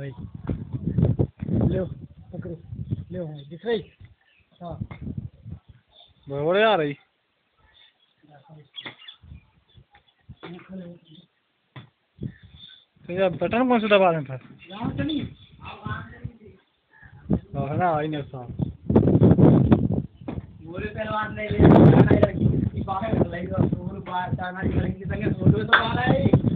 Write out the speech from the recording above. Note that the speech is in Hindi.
भाई, ले पकड़ो, ले भाई, दिख रही? हाँ बड़े आ रही। तो यार बटन कौन सा दबा दें फिर? है ना आई नहीं साहब। पूरे पहलवान नहीं ले बाहर लगी बाहर लगी तो बाहर जाना ही लगी संगे फोटो तो आ रहा है।